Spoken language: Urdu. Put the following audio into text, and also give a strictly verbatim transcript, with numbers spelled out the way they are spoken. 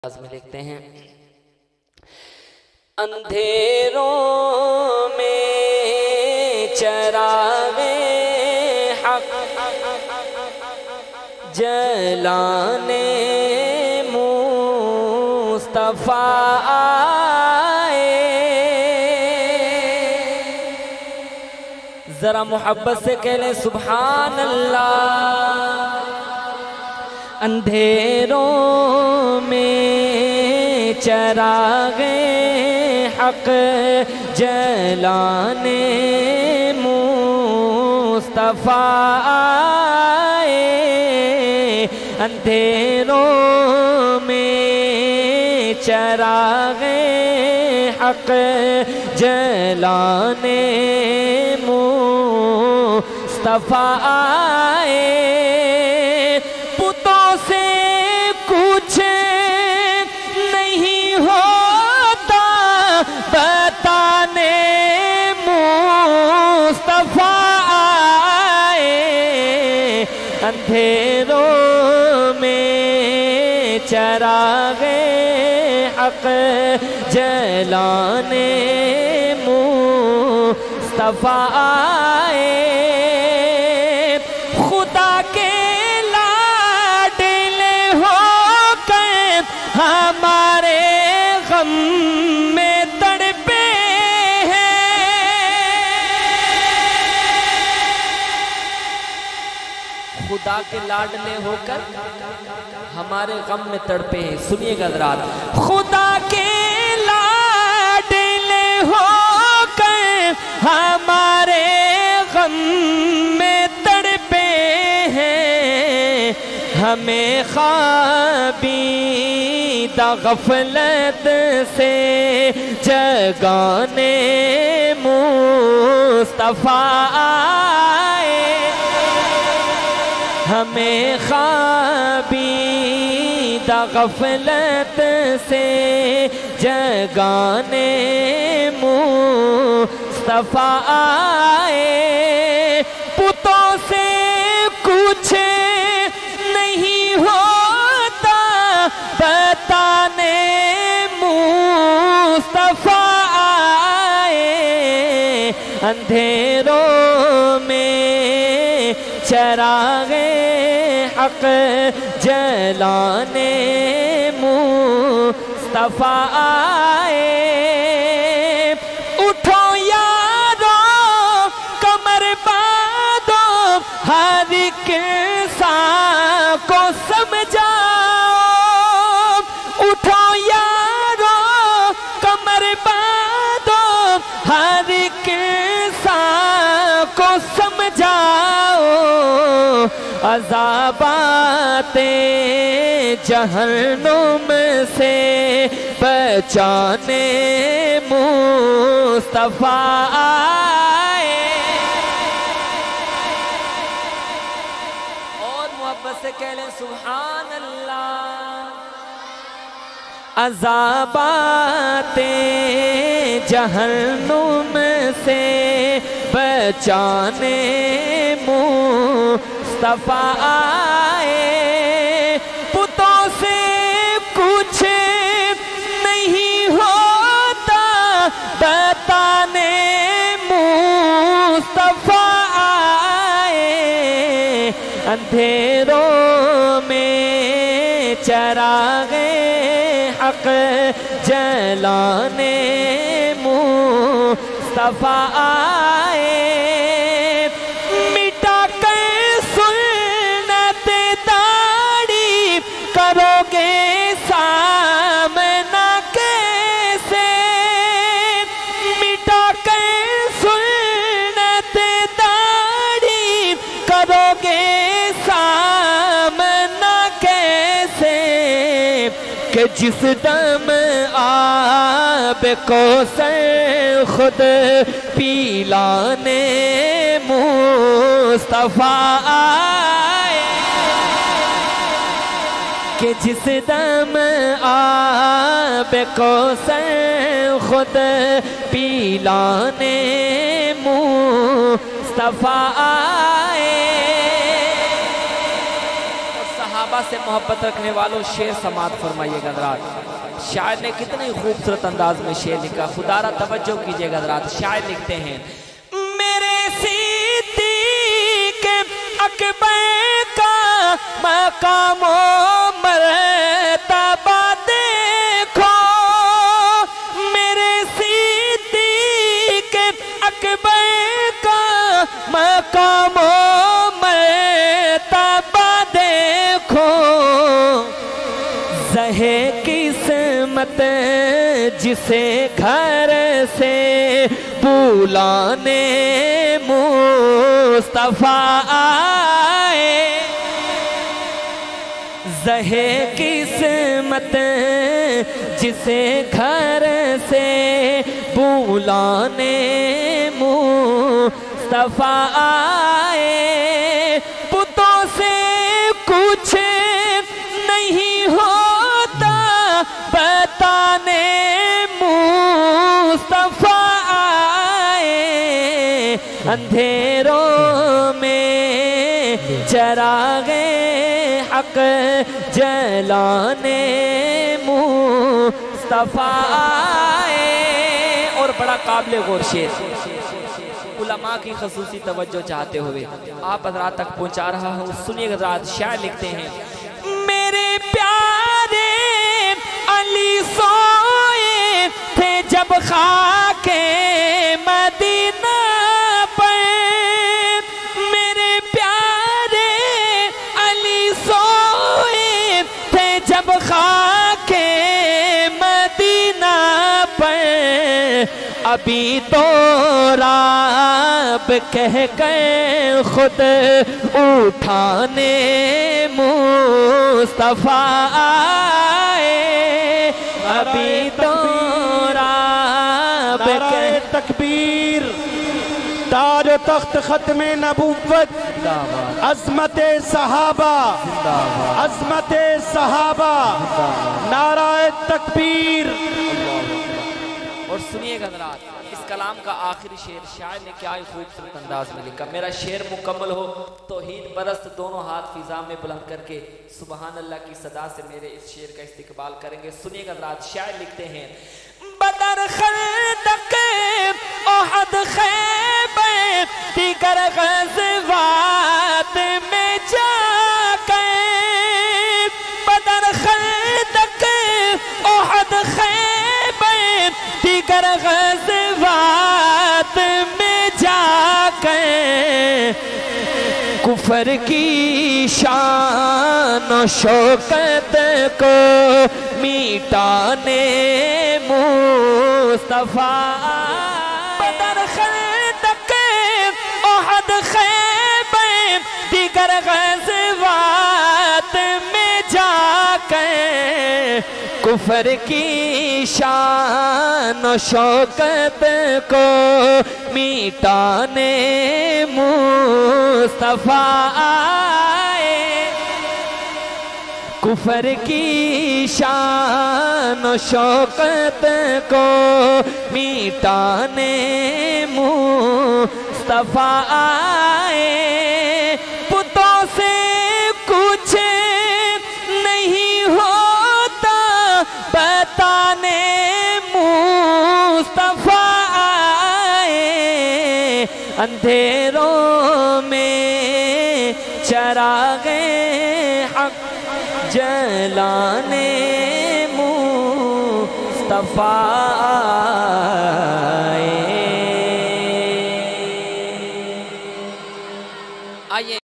میں لکھتے ہیں اندھیروں میں چراغے حق جلانے مصطفیٰ آئے، ذرا محبت سے کہہ لیں سبحان اللہ۔ اندھیروں میں چراغے حق جلانے مصطفیٰ آئے، اندھیروں میں چراغے حق جلانے مصطفیٰ آئے، پتوں سے کچھ نہیں ہوتا بتانے مصطفیٰ آئے، اندھیروں میں چراغے حق جلانے مصطفیٰ آئے، خدا کے ہمارے غم میں تڑپے ہیں، خدا کے لاڈلے ہو کر ہمارے غم میں تڑپے ہیں۔ سنیے گا حضرات، خدا کے لاڈلے ہو کر ہمارے غم میں تڑپے ہیں، ہمیں خوابیدہ غفلت سے جگانے مصطفیٰ آئے، ہمیں خوابیدہ غفلت سے جگانے مصطفیٰ آئے، پتوں سے کچھ نہیں ہوتا بتانے مصطفیٰ آئے، اندھیروں میں چراغے حق جلانے مصطفیٰ آئے، اٹھو یارو کمر باندھو ہر ایک انسان کو سمجھاؤ، اٹھو یارو کمر باندھو ہر ایک انسان کو سمجھاؤ، عذابات جہنم سے بچانے مصطفیٰ آئے، اور محبت سے کہہ لیں سبحان اللہ۔ عذابات جہنم سے بچانے مصطفیٰ آئے، پتوں سے کچھ نہیں ہوتا بتانے مصطفیٰ آئے، اندھیروں میں چراغے حق جلانے مصطفیٰ آئے، مٹا کر سنت داڑھی کرو گے سامنا کیسے، مٹا کر سنت داڑھی کرو گے سامنا کیسے، کہ جس دم آب کوثر خود پیلانے مصطفیٰ آئے، کہ جس دم آب کوثر خود پیلانے مصطفیٰ آئے، اور صحابہ سے محبت رکھنے والوں شعر سماعت فرمائیے گا حضرات۔ شاعر نے کتنے خوبصورت انداز میں شعر لکھا، خدا را توجہ کیجئے گا حضرات۔ شاعر لکھتے ہیں میرے صدیق اکبر کا مقام و مرتبہ دیکھو، میرے صدیق اکبر کا مقام و مرتبہ دیکھو، زہے قسمت جسے گھر سے بلانے مصطفیٰ آئے، زہے قسمت جسے گھر سے بلانے مصطفیٰ آئے، پتوں سے کچھ نہیں ہوتا بتانے مصطفیٰ آئے، اندھیروں میں چراغ حق جلانے مصطفیٰ آئے۔ اور بڑا قابل غور شعر علماء کی خصوصی توجہ چاہتے ہوئے آپ حضرات تک پہنچا رہا ہوں، سنیے حضرات۔ شاعر لکھتے ہیں میرے پیارے علی سوئے تھے جب خاک مدینہ پر، میرے پیارے علی سوئے تھے جب خاک مدینہ پر، ابھی تو رب کہہ کر خود اٹھانے مصطفیٰ آئے، ابھی تو رب نعرہ تکبیر، تاج و تخت ختم نبوت، عظمت صحابہ، عظمت صحابہ، نعرہ تکبیر۔ اور سنیے گا حضرات، اس کلام کا آخری شعر شاعر نے کیا ہی خوبصورت انداز میں لکھا۔ میرا شعر مکمل ہو توحید پرست دونوں ہاتھ فضا میں بلند کر کے سبحان اللہ کی صدا سے میرے اس شعر کا استقبال کریں گے۔ سنیے گا حضرات، شاعر لکھتے ہیں بدر خندق احد خیبر دیگر غزوات میں جا کر، بدر خندق احد خیبر دیگر غزوات میں جا کر، کفر کی شان و شوکت کو میٹانے مصطفیٰ، بدر خندق احد خیبر دیگر غزوات میں جا کر، کفر کی شان و شوکت کو میٹانے مصطفیٰ آئے، کفر کی شان و شوکت کو میٹانے مصطفیٰ آئے، پتوں سے کچھ نہیں ہوتا بتانے مصطفیٰ آئے، اندھیروں میں چراغ حق جلانے مصطفیٰ آئے۔ آئیے